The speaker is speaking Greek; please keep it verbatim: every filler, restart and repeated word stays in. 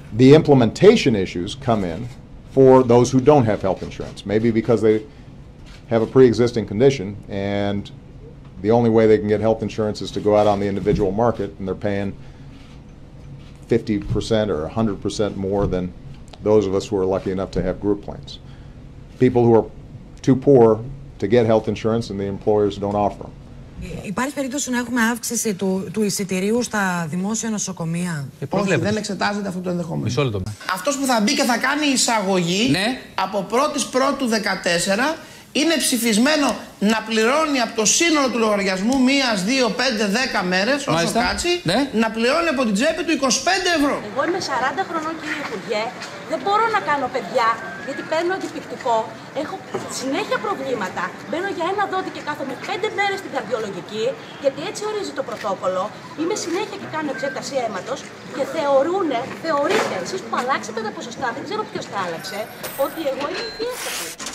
The implementation issues come in for those who don't have health insurance, maybe because they have a pre-existing condition and the only way they can get health insurance is to go out on the individual market and they're paying fifty percent or one hundred percent more than those of us who are lucky enough to have group plans. People who are too poor to get health insurance and the employers don't offer them. Υπάρχει περίπτωση να έχουμε αύξηση του, του εισιτηρίου στα δημόσια νοσοκομεία? Όχι, δεν εξετάζεται αυτό το ενδεχόμενο. Μισό λεπτό. Αυτός που θα μπει και θα κάνει εισαγωγή, ναι, από πρώτη πρώτου δεκατέσσερα είναι ψηφισμένο να πληρώνει από το σύνολο του λογαριασμού μία, δύο, πέντε, δέκα μέρες, όσο Μάλιστα. κάτσει, ναι, να πληρώνει από την τσέπη του είκοσι πέντε ευρώ. Εγώ είμαι σαράντα χρονών, κύριε Υπουργέ, δεν μπορώ να κάνω παιδιά, γιατί παίρνω αντιπικτικό, έχω συνέχεια προβλήματα. Μπαίνω για ένα δόντι και κάθομαι πέντε μέρες στην καρδιολογική, γιατί έτσι ορίζει το πρωτόκολλο. Είμαι συνέχεια και κάνω εξέταση αίματος και θεωρούνε, θεωρείτε, εσείς που αλλάξετε τα ποσοστά, δεν ξέρω ποιος τα άλλαξε, ότι εγώ είμαι ιδιαίτερη.